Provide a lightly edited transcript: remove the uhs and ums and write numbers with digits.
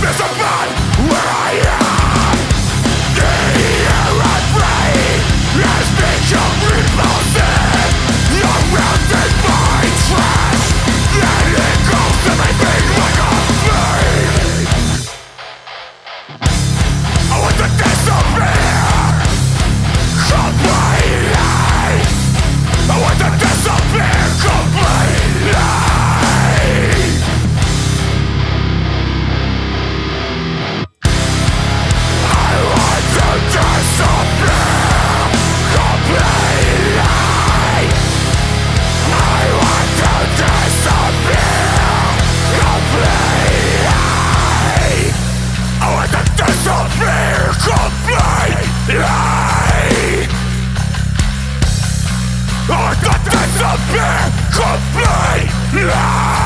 There's a man where I am. The air I breathe has become repulsive. Surrounded by trash that engulfs everything like a flame. I want to disappear completely. I want to disappear completely. Completely.